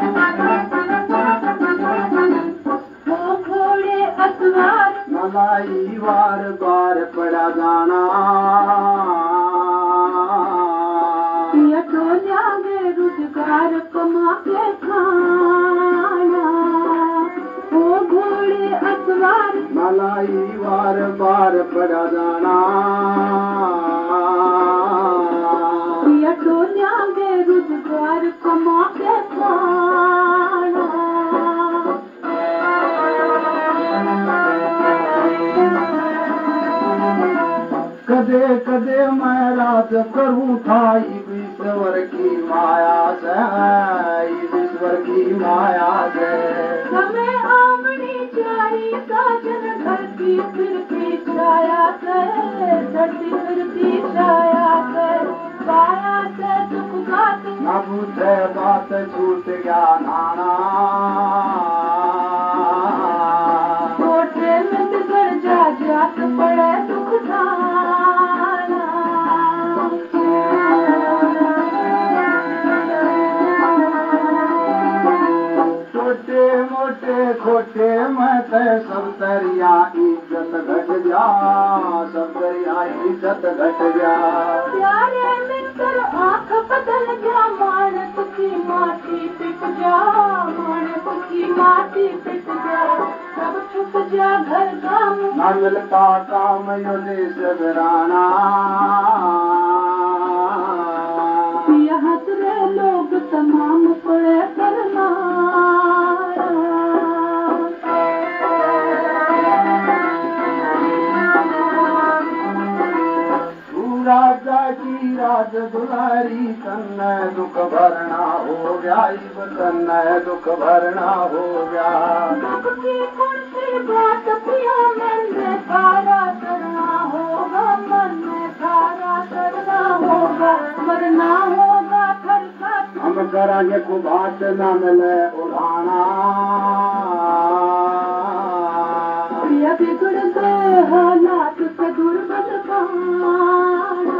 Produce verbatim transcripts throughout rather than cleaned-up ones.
मलाई बार बार पड़ा गाना रोजगार कमा के खाना हो घोड़े अखबार मलाई बार बार पड़ा गाना रोजगार कमा के खाना कदे कदे मैं रात करूँ था ईश्वर की माया से ईश्वर की माया से हमें आमनी चाहिए साजन धरती फिरती छाया से धरती फिरती छाया से पाया से दुख बात न पूछे बात छूट गया नाना छोटे में बिगड़ जा जात पड़े दुख थाना छोटे मोटे खोटे मैं ते सब दरिया इज्जत घट जा सब दरिया इज्जत घट जा प्यारे मित्र आँख बदल जा मानस की माटी पिट जा मानस की माटी पिट जा सब छुप जा घर गाँव न मिलता काम यो देश घराना यहाँ तेरे लोग तमाम पड़े करना राजा की राज दुलारी तन्ने दुख भरना हो गया इस तन्ने दुख भरना हो गया दुख की कुर्सी बात पिया मन में थारा करना होगा मन में थारा करना होगा मरना होगा घर का हम करांगे को बात न मिले उड़ाना ये बिगड़ गए हालात से दुर्बल पाना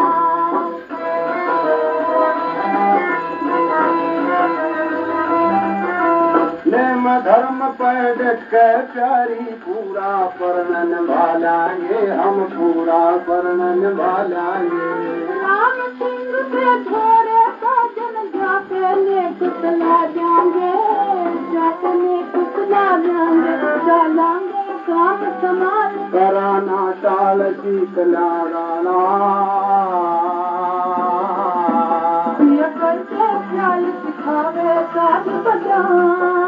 धर्म पर डट कर प्यारी पूरा पर्ण निभा लाएंगे हम पूरा पर्ण निभा लाएंगे राम सिंह से छोड़े साजन जाके ने कुतला जाएंगे जाके ने कुतला जाएंगे चलाएंगे काम समाज कराना टाल शीतला राना ये करके ख्याल सिखावे साथ बजाना